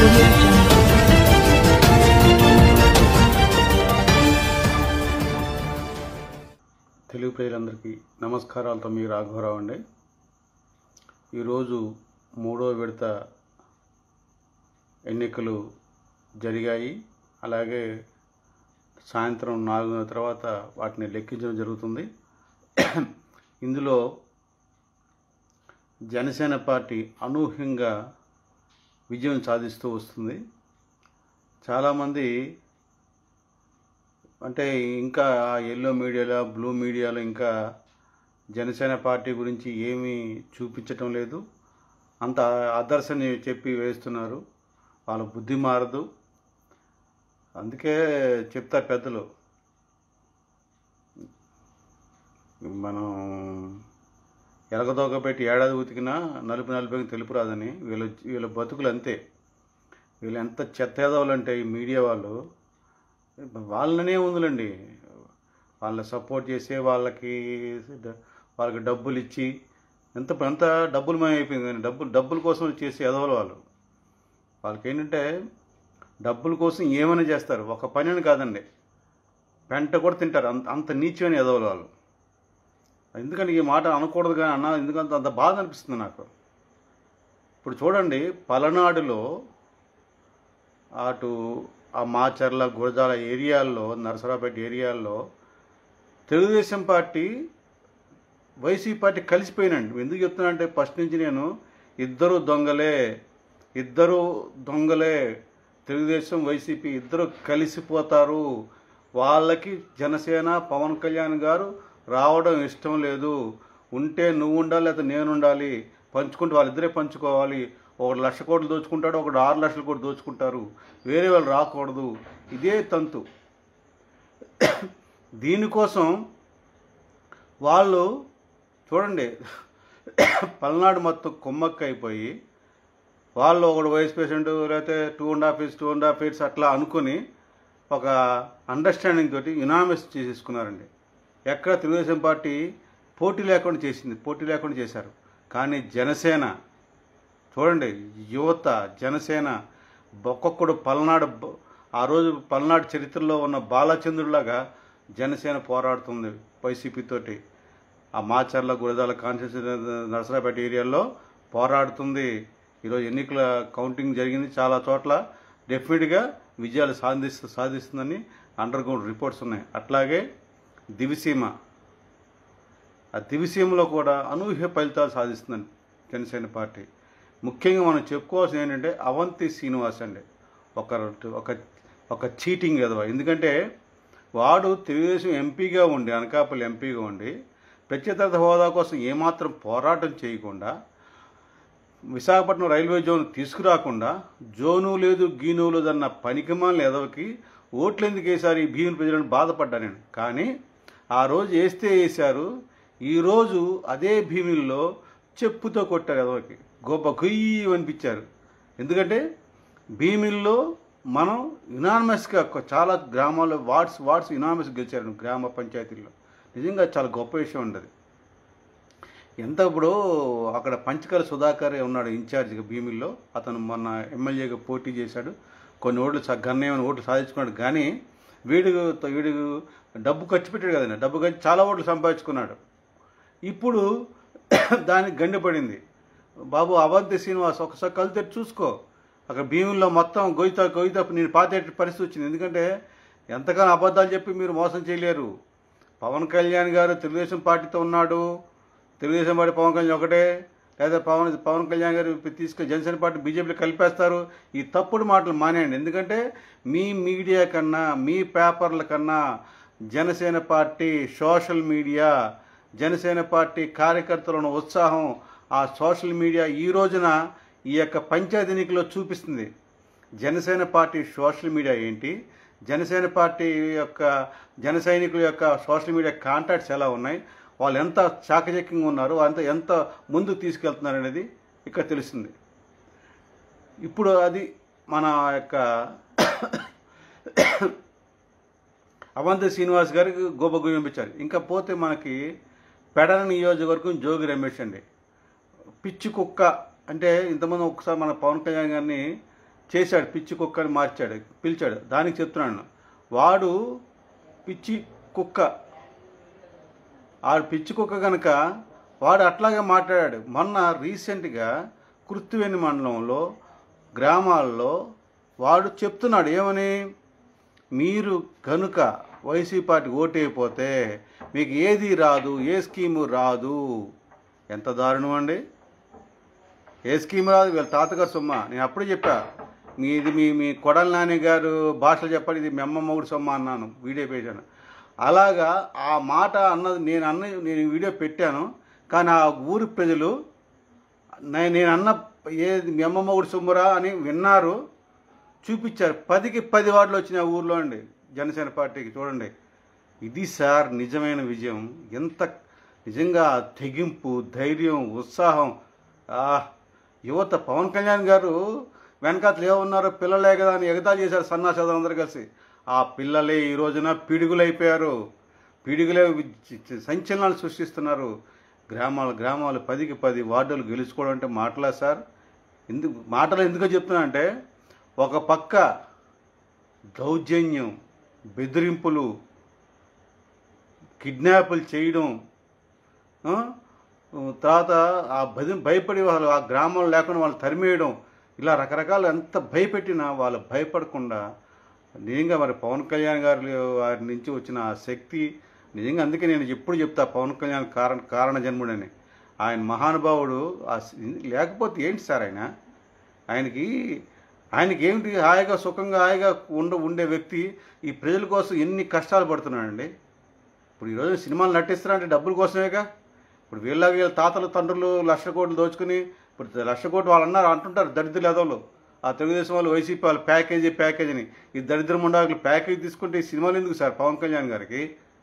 Audio Jungle. Telugu ప్రజలందరికీ నమస్కారాలతో మీ రాఘవరావు అండి. ఈరోజు మూడో విడత ఎన్నికలు జరిగాయి. అలాగే సాయంత్రం 4 తర్వాత వాటిని లెక్కించడం జరుగుతుంది. ఇందులో జనసేన పార్టీ అనూహ్యంగా విజయం సాధిస్తూ వస్తుంది. చాలామంది అంటే ఇంకా ఎల్లో మీడియాలో, బ్లూ మీడియాలో ఇంకా జనసేన పార్టీ గురించి ఏమీ చూపించటం లేదు. అంత అదర్శని చెప్పి వేస్తున్నారు. వాళ్ళ బుద్ధి మారదు. అందుకే చెప్తారు పెద్దలు, మనం ఎలగదోక పెట్టి ఏడాది ఉతికినా నలుపు నలుపుకి తెలుపు రాదని. వీళ్ళ బతుకులు అంతే. వీళ్ళు ఎంత చెత్త ఎదవాలంటే ఈ మీడియా వాళ్ళనే ఉందిలండి. వాళ్ళని సపోర్ట్ చేసే వాళ్ళకి డబ్బులు ఇచ్చి ఎంత డబ్బులు అయిపోయింది. డబ్బుల కోసం చేసే ఎదవలు వాళ్ళకి ఏంటంటే డబ్బుల కోసం ఏమైనా చేస్తారు. ఒక పని అని కాదండి, పెంట కూడా తింటారు. అంత నీచమైన ఎదవలు వాళ్ళు. ఎందుకంటే ఈ మాట అనకూడదు కానీ అన్న, ఎందుకంటే అంత బాధ అనిపిస్తుంది నాకు. ఇప్పుడు చూడండి, పలనాడులో అటు ఆ మాచర్ల, గురజాల ఏరియాల్లో, నరసరావుపేట ఏరియాల్లో తెలుగుదేశం పార్టీ, వైసీపీ పార్టీ కలిసిపోయినండి. ఎందుకు చెప్తున్నా అంటే, ఫస్ట్ నుంచి నేను ఇద్దరు దొంగలే, తెలుగుదేశం వైసీపీ ఇద్దరు కలిసిపోతారు. వాళ్ళకి జనసేన పవన్ కళ్యాణ్ గారు రావడం ఇష్టం లేదు. ఉంటే నువ్వు ఉండాలి, లేదా నేను ఉండాలి. పంచుకుంటే వాళ్ళిద్దరే పంచుకోవాలి. ఒకడు 1,00,000 కోట్లు దోచుకుంటాడు, ఒకడు 6 లక్షల కోట్లు దోచుకుంటారు. వేరే వాళ్ళు రాకూడదు. ఇదే తంతు. దీనికోసం వాళ్ళు చూడండి, పల్నాడు మొత్తం కుమ్మక్క అయిపోయి, వాళ్ళు ఒకడు వైస్ ప్రెసిడెంట్, లేకపోతే 2.5 years అట్లా అనుకుని ఒక అండర్స్టాండింగ్ తోటి యునానిమస్ చేసుకున్నారండి. ఎక్కడ తెలుగుదేశం పార్టీ పోటీ లేకుండా చేశారు. కానీ జనసేన చూడండి, యువత జనసేన ఒక్కొక్కడు ఆ రోజు పల్నాడు చరిత్రలో ఉన్న బాలచంద్రులాగా జనసేన పోరాడుతుంది వైసీపీతోటి. ఆ మాచర్ల, గురజాల కాన్స్టిట్యూన్సీ, నరసరావుపేట ఏరియాల్లో పోరాడుతుంది. ఈరోజు ఎన్నికల కౌంటింగ్ జరిగింది. చాలా చోట్ల డెఫినెట్గా విజయాలు సాధిస్తుందని అండర్ గ్రౌండ్ రిపోర్ట్స్ ఉన్నాయి. అట్లాగే ఆ దివిసీమలో కూడా అనూహ్య ఫలితాలు సాధిస్తుందండి జనసేన పార్టీ. ముఖ్యంగా మనం చెప్పుకోవాల్సింది ఏంటంటే అవంతి శ్రీనివాస్ అండి, ఒక చీటింగ్ ఎదవ. ఎందుకంటే వాడు తెలుగుదేశం ఎంపీగా ఉండి, అనకాపల్లి ఎంపీగా ఉండి, ప్రత్యేక హోదా కోసం ఏమాత్రం పోరాటం చేయకుండా, విశాఖపట్నం రైల్వే జోన్ తీసుకురాకుండా, జోను లేదు గీను లేదన్న పనికిమాలిన ఎదవకి ఓట్లు ఎందుకు వేశారు ఈ భీముల ప్రజలను బాధపడ్డా నేను. కానీ ఆ రోజు వేశారు. ఈరోజు అదే భీముల్లో చెప్పుతో కొట్టారు ఎదవకి. గొప్ప గుయ్యి అనిపించారు. ఎందుకంటే భీమిల్లో మనం యునానిమస్గా చాలా గ్రామాల్లో వార్డ్స్ యునానిమస్గా గెలిచారు గ్రామ పంచాయతీల్లో. నిజంగా చాలా గొప్ప విషయం ఉండదు. ఇప్పుడు అక్కడ పంచకల సుధాకర్ ఉన్నాడు ఇన్ఛార్జిగా భీమిల్లో. అతను మొన్న ఎమ్మెల్యేగా పోటీ చేశాడు. కొన్ని ఓట్లు గణనీయమైన ఓట్లు సాధించుకున్నాడు. కానీ వీడు డబ్బు ఖర్చు పెట్టాడు కదండి. డబ్బు ఖర్చు చాలా ఓట్లు సంపాదించుకున్నాడు. ఇప్పుడు దానికి గండిపడింది. బాబు అవంతి శ్రీనివాస్, ఒకసారి కళ్ళు తెచ్చి చూసుకో. అక్కడ భీముల్లో మొత్తం గొయ్యిత నేను పాతే పరిస్థితి వచ్చింది. ఎందుకంటే ఎంతగానో అబద్ధాలు చెప్పి మీరు మోసం చేయలేరు. పవన్ కళ్యాణ్ గారు తెలుగుదేశం పార్టీతో ఉన్నాడు. తెలుగుదేశం పార్టీ పవన్ కళ్యాణ్ ఒకటే, లేదా పవన్ కళ్యాణ్ గారు తీసుకొని జనసేన పార్టీ బీజేపీలో కలిపేస్తారు. ఈ తప్పుడు మాటలు మానేయండి. ఎందుకంటే మీ మీడియా కన్నా, మీ పేపర్ల కన్నా Janasena party social media, Janasena party కార్యకర్తలను ఉత్సాహం, ఆ సోషల్ మీడియా ఈ రోజున ఈ యొక్క పంచాయతీ ఎన్నికల్లో చూపిస్తుంది. జనసేన పార్టీ సోషల్ మీడియా ఏంటి, జనసేన పార్టీ యొక్క జన సైనికుల యొక్క సోషల్ మీడియా కాంటాక్ట్స్ ఎలా ఉన్నాయి, వాళ్ళు ఎంత చాకచక్యంగా ఉన్నారు, ఎంత ముందుకు తీసుకెళ్తున్నారు అనేది ఇక్కడ తెలుస్తుంది. ఇప్పుడు అది మన యొక్క అవంతి శ్రీనివాస్ గారికి గోపగుయ్యం పంపించారు. ఇంకా పోతే మనకి పెడన నియోజకవర్గం జోగి రమేష్ అండి. పిచ్చి కుక్క అంటే ఇంతమంది ఒకసారి మన పవన్ కళ్యాణ్ గారిని చేశాడు, పిచ్చి కుక్కని మార్చాడు, పిలిచాడు. దానికి చెప్తున్నాను, వాడు పిచ్చి కుక్క, ఆ పిచ్చి కుక్క కనుక వాడు అట్లాగే మాట్లాడాడు. మొన్న రీసెంట్గా కుర్తివేణి మండలంలో గ్రామాల్లో వాడు చెప్తున్నాడు ఏమని, మీరు కనుక వైసీపీ పార్టీ ఓటైపోతే మీకు ఏది రాదు, ఏ స్కీము రాదు. ఎంత దారుణం అండి! ఏ స్కీమ్ రాదు, వీళ్ళ తాతగారు సొమ్మ. నేను అప్పుడే చెప్పా, మీది మీ కొడల నాని గారు భాషలో చెప్పండి, ఇది మీ అమ్మ మొగుడు సొమ్మ అన్నాను, వీడియో పెట్టాను. అలాగా ఆ మాట అన్నది నేను వీడియో పెట్టాను. కానీ ఆ ఊరి ప్రజలు నేను అన్న ఏది మీ అమ్మ మొగుడు సొమ్మురా అని విన్నారు, చూపించారు. 10కి 10 వార్డులు వచ్చినాయి ఆ ఊర్లో అండి జనసేన పార్టీకి. చూడండి, ఇది సార్ నిజమైన విజయం. ఎంత నిజంగా తెగింపు, ధైర్యం, ఉత్సాహం. యువత పవన్ కళ్యాణ్ గారు వెనకాతలు ఏమన్నారో, పిల్లలే కదా అని ఎగతాళి చేశారు సన్నాసాలు అందరూ కలిసి. ఆ పిల్లలే ఈ రోజున పిడుగులైపోయారు, పిడుగులే సంచలనాలు సృష్టిస్తున్నారు. గ్రామాలు 10కి 10 వార్డులు గెలుచుకోవడం అంటే మాటలా సార్? మాటలు ఎందుకో చెప్తున్నా అంటే, ఒక పక్క దౌర్జన్యం, బెదిరింపులు, కిడ్నాపులు చేయడం, తర్వాత ఆ భయపడి వాళ్ళు ఆ గ్రామంలో లేకుండా వాళ్ళు తరిమేయడం, ఇలా రకరకాలు ఎంత భయపెట్టినా వాళ్ళు భయపడకుండా నిజంగా మరి పవన్ కళ్యాణ్ వారి నుంచి వచ్చిన ఆ శక్తి నిజంగా. అందుకే నేను ఎప్పుడు చెప్తా పవన్ కళ్యాణ్ కారణ జన్ముడని. ఆయన మహానుభావుడు. లేకపోతే ఏంటి సార్ ఆయనకి ఏమిటి, హాయిగా సుఖంగా హాయిగా ఉండే వ్యక్తి ఈ ప్రజల కోసం ఎన్ని కష్టాలు పడుతున్నాడండి. ఇప్పుడు ఈరోజు సినిమాలు నటిస్తున్నారంటే డబ్బుల కోసమేగా. ఇప్పుడు వీళ్ళ తాతలు తండ్రులు 1,00,000 కోట్లు దోచుకుని, ఇప్పుడు 1,00,000 కోట్లు వాళ్ళు అంటుంటారు దరిద్రులు ఎదవలు. ఆ తెలుగుదేశం వాళ్ళు, వైసీపీ వాళ్ళు ప్యాకేజీ అని. ఈ దరిద్ర ముండాకులు ప్యాకేజీ తీసుకుంటే ఈ సినిమాలు ఎందుకు సార్ పవన్ కళ్యాణ్ గారికి?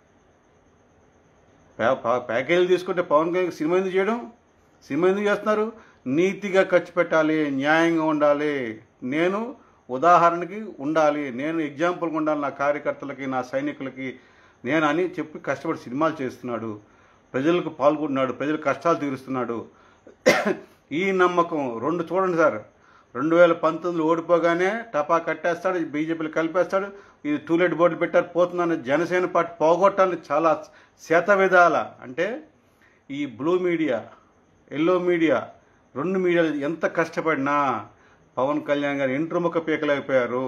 ప్యాకేజీలు తీసుకుంటే పవన్ కళ్యాణ్ సినిమా ఎందుకు చేయడం? సినిమా ఎందుకు చేస్తున్నారు? నీతిగా ఖర్చు పెట్టాలి, న్యాయంగా ఉండాలి, నేను ఉదాహరణకి ఉండాలి, నేను ఎగ్జాంపుల్గా ఉండాలి నా కార్యకర్తలకి, నా సైనికులకి నేను అని చెప్పి కష్టపడి సినిమాలు చేస్తున్నాడు. ప్రజలకు పాల్గొంటున్నాడు, ప్రజల కష్టాలు తీరుస్తున్నాడు. ఈ నమ్మకం చూడండి సార్, 2019 ఓడిపోగానే టపా కట్టేస్తాడు, బీజేపీలు కలిపేస్తాడు, ఇది టూలెట్ బోర్డులు పెట్టారు పోతుందని జనసేన పార్టీ పోగొట్టాలని చాలా శత విధాల, అంటే ఈ బ్లూ మీడియా, ఎల్లో మీడియా, 2 మీడియాలు ఎంత కష్టపడినా పవన్ కళ్యాణ్ గారు ఎంట్రుముఖ పీకలేకపోయారు.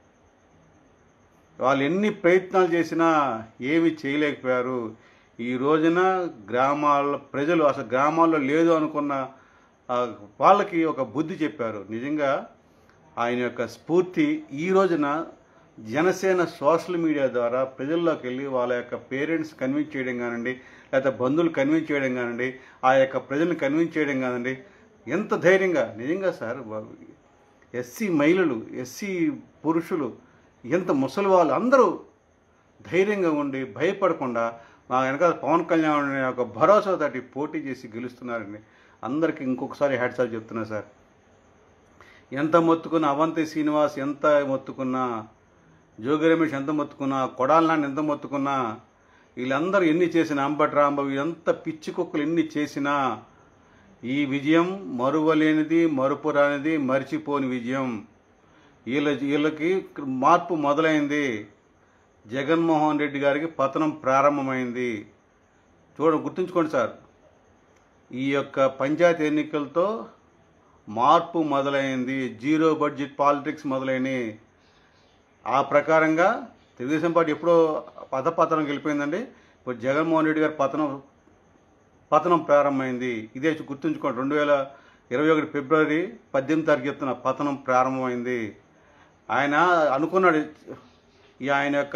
వాళ్ళు ఎన్ని ప్రయత్నాలు చేసినా ఏమీ చేయలేకపోయారు. ఈ రోజున గ్రామాల ప్రజలు, అసలు గ్రామాల్లో లేదు అనుకున్న వాళ్ళకి ఒక బుద్ధి చెప్పారు. నిజంగా ఆయన యొక్క స్ఫూర్తి ఈ రోజున జనసేన సోషల్ మీడియా ద్వారా ప్రజల్లోకి వెళ్ళి వాళ్ళ యొక్క పేరెంట్స్ కన్విన్స్ చేయడం కానివ్వండి, లేకపోతే బంధువులు కన్విన్స్ చేయడం కానివ్వండి, ఆ యొక్క ప్రజల్ని కన్విన్స్ చేయడం కానివ్వండి, ఎంత ధైర్యంగా నిజంగా సార్. ఎస్సీ మహిళలు, ఎస్సీ పురుషులు, ఎంత ముసలి వాళ్ళు అందరూ ధైర్యంగా ఉండి భయపడకుండా మా వెనకాల పవన్ కళ్యాణ్ యొక్క భరోసా తోటి పోటీ చేసి గెలుస్తున్నారండి. అందరికీ ఇంకొకసారి హ్యాట్స్ ఆఫ్ చెప్తున్నా సార్. ఎంత మొత్తుకున్నా, అవంతి శ్రీనివాస్ ఎంత మొత్తుకున్నా, జోగి రమేష్ ఎంత మొత్తుకున్నా, కొడాల నాని ఎంత మొత్తుకున్నా, వీళ్ళందరూ ఎన్ని చేసినా, అంబటి రాంబాబు ఎంత పిచ్చి కుక్కలు ఎన్ని చేసినా ఈ విజయం మరువలేనిది, మరుపురానిది, మరిచిపోని విజయం. వీళ్ళకి మార్పు మొదలైంది. జగన్మోహన్ రెడ్డి గారికి పతనం ప్రారంభమైంది. గుర్తుంచుకోండి సార్, ఈ యొక్క పంచాయతీ ఎన్నికలతో మార్పు మొదలైంది, జీరో బడ్జెట్ పాలిటిక్స్ మొదలైనవి. ఆ ప్రకారంగా తెలుగుదేశం పార్టీ ఎప్పుడో పతనం గెలిపోయిందండి. ఇప్పుడు జగన్మోహన్ రెడ్డి గారి పతనం ప్రారంభమైంది. ఇదే గుర్తుంచుకోండి, 2021 ఫిబ్రవరి 18 తారీఖు చెప్తున్న పతనం ప్రారంభమైంది. ఆయన అనుకున్నాడు, ఆయన యొక్క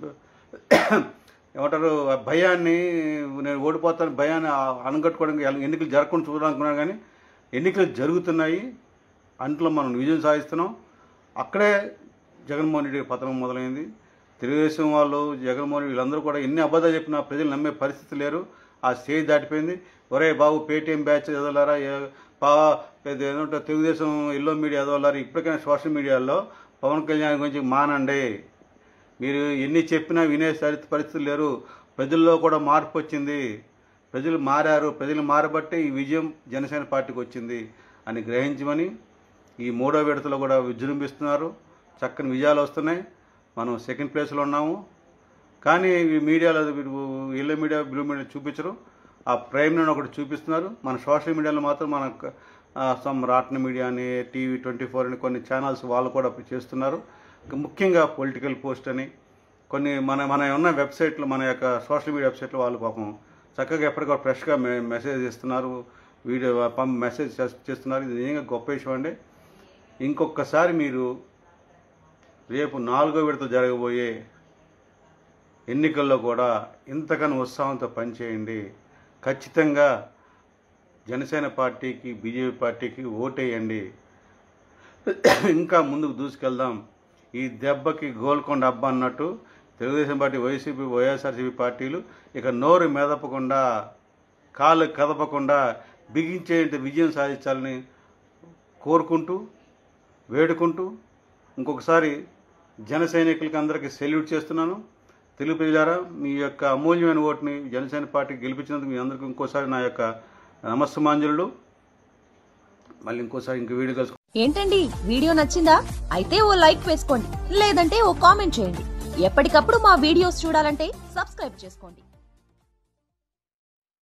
ఏమంటారు భయాన్ని, నేను ఓడిపోతాను భయాన్ని అణగట్టుకోవడానికి ఎన్నికలు జరగకుండా చూడాలనుకున్నాను. కానీ ఎన్నికలు జరుగుతున్నాయి, అంట్లో మనం విజయం సాధిస్తున్నాం. అక్కడే జగన్మోహన్ రెడ్డి పతనం మొదలైంది. తెలుగుదేశం వాళ్ళు, జగన్మోహన్ రెడ్డి వీళ్ళందరూ కూడా ఎన్ని అబద్ధాలు చెప్పినా ప్రజలు నమ్మే పరిస్థితి లేరు. ఆ స్టేజ్ దాటిపోయింది. ఒరే బాబు, పేటీఎం బ్యాచ్ చదవలారా, ఏమంటారు తెలుగుదేశం ఎల్లో మీడియా చదవలారా, ఇప్పటికైనా సోషల్ మీడియాలో పవన్ కళ్యాణ్ గురించి మానండి. మీరు ఎన్ని చెప్పినా వినే పరిస్థితులు లేరు. ప్రజల్లో కూడా మార్పు వచ్చింది, ప్రజలు మారారు, ప్రజలు మారబట్టే ఈ విజయం జనసేన పార్టీకి వచ్చింది అని గ్రహించమని ఈ 3వ విడతలో కూడా విజృంభిస్తున్నారు. చక్కని విజయాలు వస్తున్నాయి. మనం సెకండ్ ప్లేస్లో ఉన్నాము. కానీ ఈ మీడియాలో ఎల్లో మీడియా, బ్లూ మీడియా చూపించరు. ఆ ప్రైమ్లో ఒకటి చూపిస్తున్నారు. మన సోషల్ మీడియాలో మాత్రం మన సమ్ రాట్న మీడియా అని, టీవీ 24 అని కొన్ని ఛానల్స్ వాళ్ళు కూడా చేస్తున్నారు. ముఖ్యంగా పొలిటికల్ పోస్ట్ అని కొన్ని మన ఉన్న వెబ్సైట్లు, మన యొక్క సోషల్ మీడియా వెబ్సైట్లు వాళ్ళు పాపం చక్కగా ఎప్పటికప్పుడు ఫ్రెష్గా మెసేజ్ ఇస్తున్నారు, వీడియో మెసేజ్ చేస్తున్నారు. ఇది నిజంగా గొప్ప విషయం అండి. ఇంకొకసారి మీరు రేపు 4వ విడత జరగబోయే ఎన్నికల్లో కూడా ఇంతకన్నా ఉత్సాహంతో పనిచేయండి. ఖచ్చితంగా జనసేన పార్టీకి, బీజేపీ పార్టీకి ఓటేయండి. ఇంకా ముందుకు దూసుకెళ్దాం. ఈ దెబ్బకి గోల్కొండ అబ్బా అన్నట్టు తెలుగుదేశం పార్టీ, వైసీపీ, వైఎస్ఆర్సీపీ పార్టీలు ఇక నోరు మెదపకుండా, కాళ్ళు కదపకుండా బిగించేంత విజయం సాధించాలని కోరుకుంటూ, వేడుకుంటూ ఇంకొకసారి జన సైనికులకి అందరికీ సెల్యూట్ చేస్తున్నాను. తెలుగు ప్రజలారా, మీ యొక్క అమూల్యమైన ఓటుని జనసేన పార్టీకి గెలిపించినందుకు మీ అందరికీ ఇంకోసారి నా యొక్క నమస్సుమాంజలులు. మళ్ళీ ఇంకోసారి ఇంక వీడియో కలుసుకుంటాం. ఏంటండి, వీడియో నచ్చిందా? అయితే ఓ లైక్ వేసుకోండి, లేదంటే ఓ కామెంట్ చేయండి. ఎప్పటికప్పుడు మా వీడియోస్ చూడాలంటే సబ్స్క్రైబ్ చేసుకోండి.